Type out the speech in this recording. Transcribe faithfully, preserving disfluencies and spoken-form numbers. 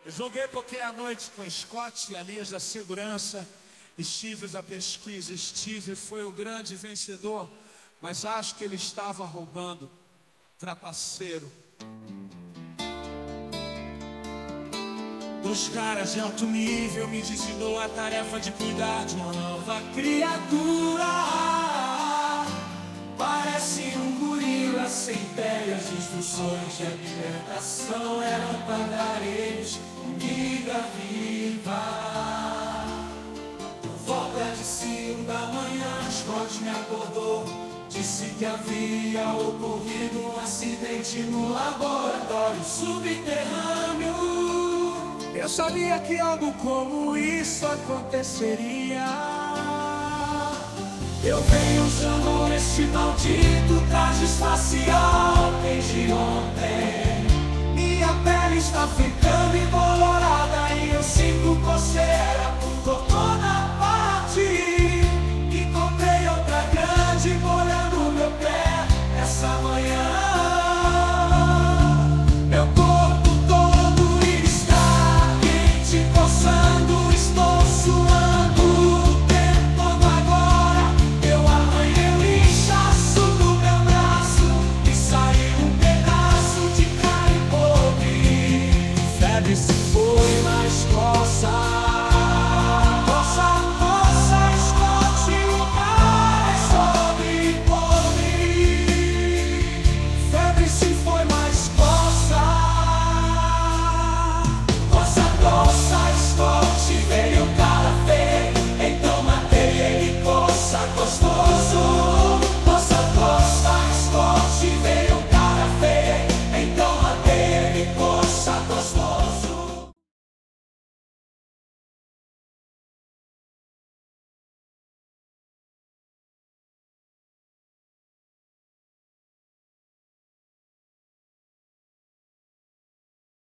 Joguei poker à noite com Scott e a linhas da segurança. Steve da pesquisa. Steve foi o grande vencedor, mas acho que ele estava roubando. Trapaceiro. Dos caras de alto nível me designou a tarefa de cuidar de uma nova criatura. Parece um gorila sem pele. As instruções de alimentação eram para dar eles comida viva. Por volta de cinco da manhã, Scott me acordou. Disse que havia ocorrido um acidente no laboratório subterrâneo. Eu sabia que algo como isso aconteceria. Eu venho usando esse maldito traje espacial.